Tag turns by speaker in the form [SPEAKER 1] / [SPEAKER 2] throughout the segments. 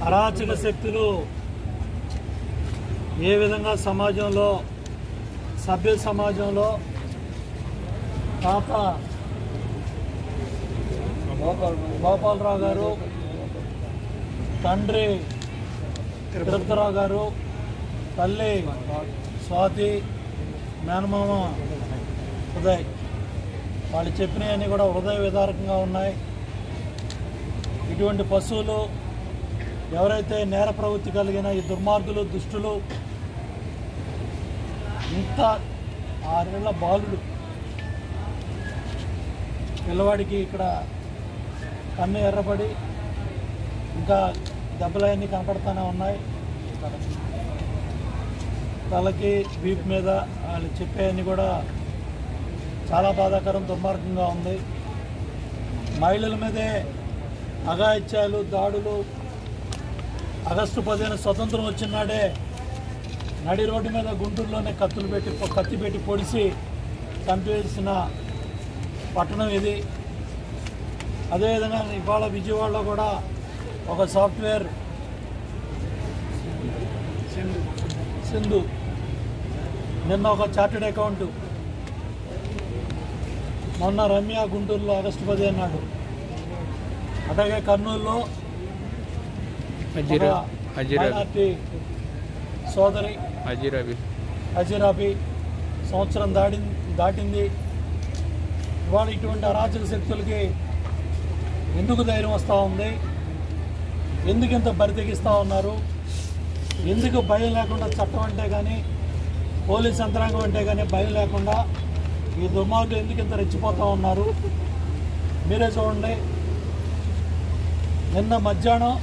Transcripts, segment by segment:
[SPEAKER 1] అరాచక శక్తులు ఏ విధంగా సమాజంలో సభ్య సమాజంలో తాత గోపాలరావు గారు, తండ్రి తిరుపతిరావు గారు, తల్లి స్వాతి, మేనమామ ఉదయ్, వాళ్ళు చెప్పినవన్నీ కూడా హృదయ విదారకంగా ఉన్నాయి. ఇటువంటి పశువులు ఎవరైతే నేర ప్రవృత్తి కలిగిన ఈ దుర్మార్గులు దుష్టులు, ఇంత 6 ఏళ్ల బాలుడు పిల్లవాడికి ఇక్కడ కన్ను ఎర్రబడి ఇంకా దెబ్బలన్నీ కనపడుతూనే ఉన్నాయి. తలకి వీపు మీద వాళ్ళు చెప్పేవన్నీ కూడా చాలా బాధాకరం, దుర్మార్గంగా ఉంది. మహిళల మీదే అఘాయిత్యాలు, దాడులు. ఆగస్టు 15 స్వతంత్రం వచ్చినాడే నడి రోడ్డు మీద గుంటూరులోనే కత్తి పెట్టి పొడిసి చంపేసిన పట్టణం ఇది. అదేవిధంగా ఇవాళ విజయవాడలో కూడా ఒక సాఫ్ట్వేర్ సింధు, నిన్న ఒక చార్టెడ్ అకౌంట్, మొన్న రమ్య గుంటూరులో ఆగస్టు 15 నాడు. అలాగే కర్నూలులో మైనార్టీ సోదరి అజీరాబి సంవత్సరం దాటింది. ఇవాళ ఇటువంటి అరాచక శక్తులకి ఎందుకు ధైర్యం వస్తూ ఉంది? ఎందుకు ఇంత బరితెగిస్తూ ఉన్నారు? ఎందుకు భయం లేకుండా చట్టం అంటే కానీ, పోలీస్ యంత్రాంగం అంటే కానీ భయం లేకుండా ఈ దుర్మార్గులు ఎందుకు ఇంత రెచ్చిపోతూ ఉన్నారు? మీరే చూడండి. నిన్న మధ్యాహ్నం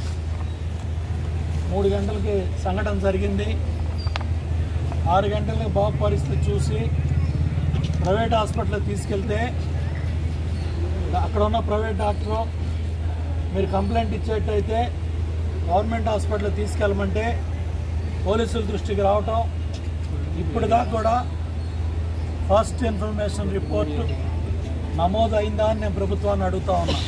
[SPEAKER 1] 3 గంటలకి సంఘటన జరిగింది. 6 గంటలకి బాబు పరిస్థితి చూసి ప్రైవేట్ హాస్పిటల్కి తీసుకెళ్తే అక్కడ ఉన్న ప్రైవేట్ డాక్టరు మీరు కంప్లైంట్ ఇచ్చేటైతే గవర్నమెంట్ హాస్పిటల్కి తీసుకెళ్ళమంటే పోలీసుల దృష్టికి రావటం, ఇప్పటిదాకా కూడా ఫస్ట్ ఇన్ఫర్మేషన్ రిపోర్టు నమోదు అయిందా అని నేను ప్రభుత్వాన్ని అడుగుతా ఉన్నా.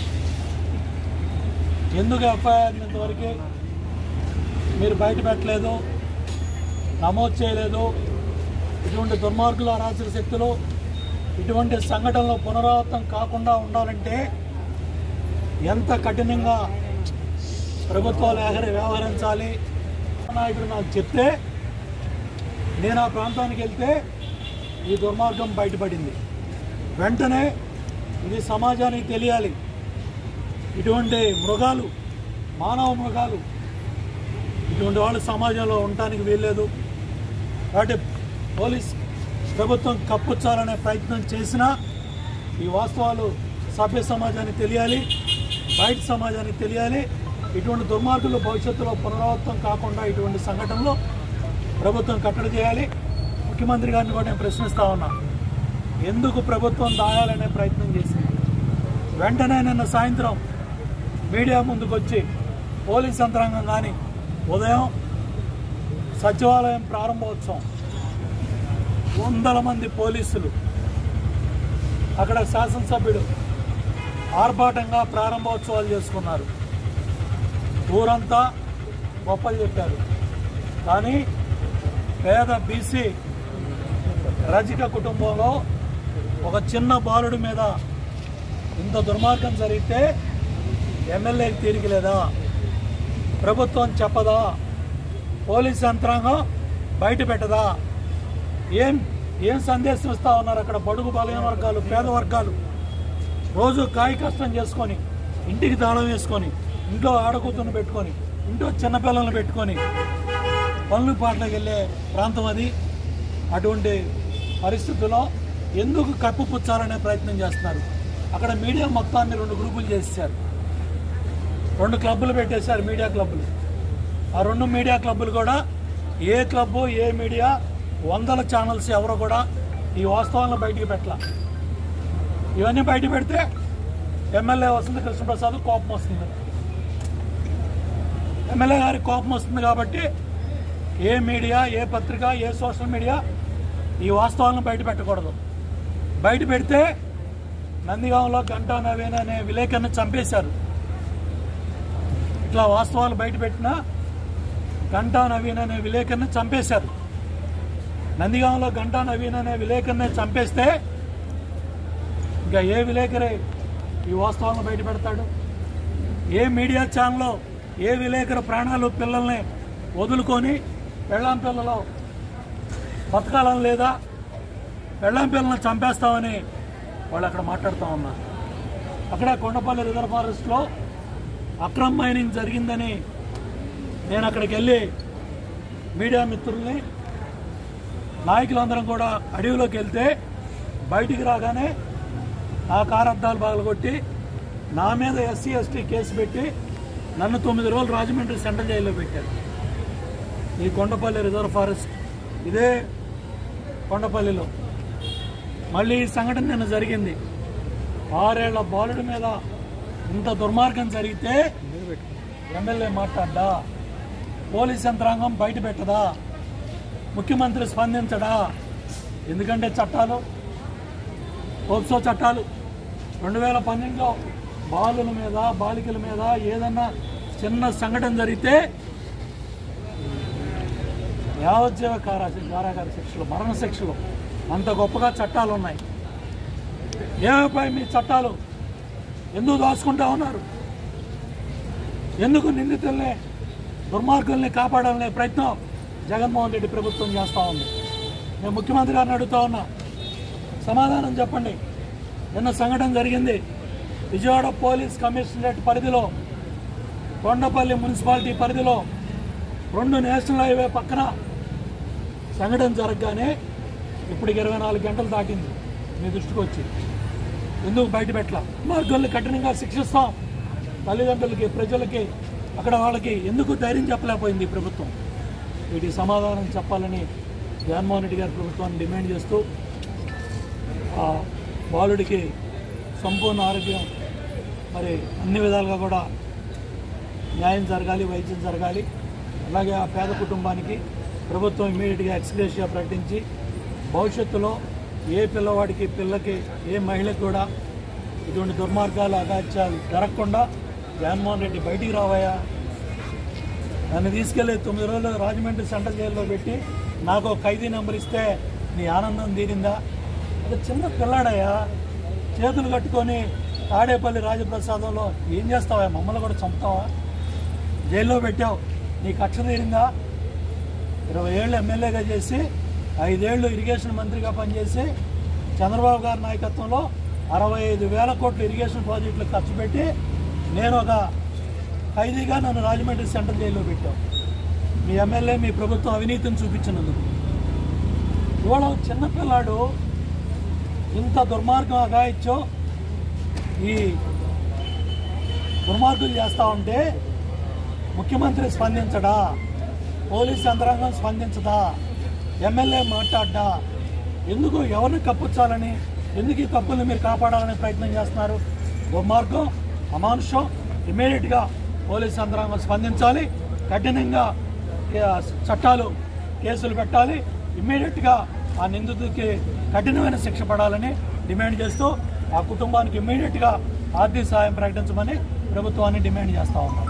[SPEAKER 1] ఎందుకు ఎఫ్ఐఆర్ ఇంతవరకు మీరు బయట పెట్టలేదు, నమోదు చేయలేదు? ఇటువంటి దుర్మార్గులు, అరాచక శక్తులు ఇటువంటి సంఘటనలు పునరావృతం కాకుండా ఉండాలంటే ఎంత కఠినంగా ప్రభుత్వాలు వ్యవహరించాలి? నాయకుడు నాకు చెప్తే నేను ఆ ప్రాంతానికి వెళ్తే ఈ దుర్మార్గం బయటపడింది. వెంటనే ఇది సమాజానికి తెలియాలి. ఇటువంటి మృగాలు, మానవ మృగాలు, ఇటువంటి వాళ్ళు సమాజంలో ఉండటానికి వీల్లేదు. కాబట్టి పోలీస్ ప్రభుత్వం కప్పుచ్చాలనే ప్రయత్నం చేసినా ఈ వాస్తవాలు సభ్య సమాజానికి తెలియాలి, బయట సమాజానికి తెలియాలి. ఇటువంటి దుర్మార్గులు భవిష్యత్తులో పునరావృతం కాకుండా ఇటువంటి సంఘటనలు ప్రభుత్వం కట్టడి చేయాలి. ముఖ్యమంత్రి గారిని కూడా నేను ప్రశ్నిస్తా ఉన్నా, ఎందుకు ప్రభుత్వం దాయాలనే ప్రయత్నం చేసింది? వెంటనే నిన్న సాయంత్రం మీడియా ముందుకు వచ్చి పోలీస్ యంత్రాంగం కానీ, ఉదయం సచివాలయం ప్రారంభోత్సవం, 100 మంది పోలీసులు అక్కడ శాసనసభ్యుడు ఆర్భాటంగా ప్రారంభోత్సవాలు చేసుకున్నారు. ఊరంతా గొప్పలు చెప్పారు. కానీ పేద బీసీ రజక కుటుంబంలో ఒక చిన్న బాలుడి మీద ఇంత దుర్మార్గం జరిగితే ఎమ్మెల్యేకి తీరిక లేదా? ప్రభుత్వం చెప్పదా? పోలీస్ యంత్రాంగం బయట పెట్టదా? ఏం సందేశం ఇస్తా ఉన్నారు? అక్కడ బడుగు బలహీన వర్గాలు, పేద వర్గాలు రోజు కాయ కష్టం చేసుకొని, ఇంటికి తాళం వేసుకొని, ఇంట్లో ఆడకూతులను పెట్టుకొని, ఇంట్లో చిన్నపిల్లలను పెట్టుకొని పనులు పాటలకు వెళ్ళే ప్రాంతం అది. అటువంటి పరిస్థితుల్లో ఎందుకు కప్పుపుచ్చాలనే ప్రయత్నం చేస్తున్నారు? అక్కడ మీడియా మొత్తాన్ని 2 గ్రూపులు చేసేసారు, 2 క్లబ్బులు పెట్టేశారు, మీడియా క్లబ్బులు. ఆ 2 మీడియా క్లబ్బులు కూడా ఏ క్లబ్బు, ఏ మీడియా, 100 ఛానల్స్ ఎవరో కూడా ఈ వాస్తవాలను బయటికి పెట్టాల. ఇవన్నీ బయట పెడితే ఎమ్మెల్యే వసంత కృష్ణప్రసాద్ కోపం వస్తుంది. ఎమ్మెల్యే గారికి కోపం వస్తుంది కాబట్టి ఏ మీడియా, ఏ పత్రిక, ఏ సోషల్ మీడియా ఈ వాస్తవాలను బయట పెట్టకూడదు. బయట పెడితే నందిగాంలో గంటా నవీన్ అనే విలేకరుని చంపేశారు. ఇట్లా వాస్తవాలు బయటపెట్టినా గంటా నవీన్ అనే విలేకరుని చంపేశారు. నందిగాంలో గంటా నవీన్ అనే విలేకరుని చంపేస్తే ఇంకా ఏ విలేకరే ఈ వాస్తవాలను బయట పెడతాడు? ఏ మీడియా ఛానల్లో ఏ విలేకరు ప్రాణాలు పిల్లల్ని వదులుకొని పెళ్ళాం పిల్లలో బతకాలని లేదా, పెళ్ళాం పిల్లల్ని చంపేస్తామని వాళ్ళు అక్కడ మాట్లాడుతూ ఉన్నారు. అక్కడ కొండపల్లి రిజర్వ్ ఫారెస్ట్లో అక్రమ్ మైనింగ్ జరిగిందని నేను అక్కడికి వెళ్ళి మీడియా మిత్రుల్ని నాయకులందరం కూడా అడవిలోకి వెళ్తే బయటికి రాగానే నా కారు అద్దాలు పగలగొట్టి నా మీద ఎస్సీ ఎస్టీ కేసు పెట్టి నన్ను 9 రోజులు రాజమండ్రి సెంట్రల్ జైల్లో పెట్టారు. ఈ కొండపల్లి రిజర్వ్ ఫారెస్ట్ ఇదే కొండపల్లిలో మళ్ళీ ఈ సంఘటన నిన్న జరిగింది. 6 ఏళ్ల బాలుడి మీద ఇంత దుర్మార్గం జరిగితే ఎమ్మెల్యే మాట్లాడ్డా, పోలీస్ యంత్రాంగం బయట పెట్టదా, ముఖ్యమంత్రి స్పందించడా? ఎందుకంటే చట్టాలు, పోక్సో చట్టాలు 2012లో బాలుల మీద బాలికల మీద ఏదన్నా చిన్న సంఘటన జరిగితే యావజ్జీవ కారాగార శిక్షలు, మరణ శిక్షలు, అంత గొప్పగా చట్టాలు ఉన్నాయి. ఏమైపై మీ చట్టాలు ఎందుకు దాచుకుంటా ఉన్నారు? ఎందుకు నిందితుల్ని దుర్మార్గుల్ని కాపాడాలనే ప్రయత్నం జగన్మోహన్ రెడ్డి ప్రభుత్వం చేస్తూ ఉంది? నేను ముఖ్యమంత్రి గారిని అడుగుతా ఉన్నా, సమాధానం చెప్పండి. నిన్న సంఘటన జరిగింది విజయవాడ పోలీస్ కమిషనరేట్ పరిధిలో, కొండపల్లి మున్సిపాలిటీ పరిధిలో 2 నేషనల్ హైవే పక్కన సంఘటన జరగగానే ఇప్పటికి 24 గంటలు దాటింది. మీ దృష్టికి వచ్చి ఎందుకు బయట పెట్టలా? మార్గాల్ని కఠినంగా శిక్షిస్తాం, తల్లిదండ్రులకి ప్రజలకి అక్కడ వాళ్ళకి ఎందుకు ధైర్యం చెప్పలేకపోయింది ఈ ప్రభుత్వం? వీటికి సమాధానం చెప్పాలని జగన్మోహన్ రెడ్డి గారి ప్రభుత్వాన్ని డిమాండ్ చేస్తూ ఆ బాలుడికి సంపూర్ణ ఆరోగ్యం మరి అన్ని విధాలుగా కూడా న్యాయం జరగాలి, వైద్యం జరగాలి. అలాగే ఆ పేద కుటుంబానికి ప్రభుత్వం ఇమ్మీడియట్గా ఎక్స్గ్రేషియా ప్రకటించి భవిష్యత్తులో ఏ పిల్లవాడికి పిల్లకి ఏ మహిళకి కూడా ఇటువంటి దుర్మార్గాలు అగాత్యాలు జరగకుండా జగన్మోహన్ రెడ్డి బయటికి రావయ్యా. నన్ను తీసుకెళ్ళి 9 రోజులు రాజమండ్రి సెంట్రల్ జైల్లో పెట్టి నాకు ఒక ఖైదీ నెంబర్ ఇస్తే నీ ఆనందం తీరిందా? అది చిన్న పిల్లాడయ్యా, చేతులు కట్టుకొని తాడేపల్లి రాజప్రసాదంలో ఏం చేస్తావా? మమ్మల్ని కూడా చంపుతావా? జైల్లో పెట్టావు, నీ కక్ష తీరిందా? 20 ఏళ్ళు ఎమ్మెల్యేగా చేసి 5 ఏళ్ళు ఇరిగేషన్ మంత్రిగా పనిచేసి చంద్రబాబు గారి నాయకత్వంలో 65,000 కోట్లు ఇరిగేషన్ ప్రాజెక్టులకు ఖర్చు పెట్టి నేను ఒక ఖైదీగా నన్ను రాజమండ్రి సెంట్రల్ జైల్లో పెట్టావు. మీ ఎమ్మెల్యే మీ ప్రభుత్వం అవినీతిని చూపించినందుకు. ఇవాళ చిన్నపిల్లాడు ఇంత దుర్మార్గం అగాయిచ్చో ఈ దుర్మార్గులు చేస్తూ ఉంటే ముఖ్యమంత్రి స్పందించడా? పోలీస్ యంత్రాంగం స్పందించదా? ఎమ్మెల్యే మాట్లాడ్డా? ఎందుకు ఎవరిని కప్పుచ్చాలని, ఎందుకు ఈ తప్పుల్ని మీరు కాపాడాలని ప్రయత్నం చేస్తున్నారు? దుర్మార్గం, అమానుషం. ఇమ్మీడియట్గా పోలీస్ యంత్రాంగం స్పందించాలి, కఠినంగా చట్టాలు కేసులు పెట్టాలి, ఇమ్మీడియట్గా ఆ నిందితుడికి కఠినమైన శిక్ష పడాలని డిమాండ్ చేస్తూ ఆ కుటుంబానికి ఇమ్మీడియట్గా ఆర్థిక సాయం ప్రకటించమని ప్రభుత్వాన్ని డిమాండ్ చేస్తూ ఉన్నాం.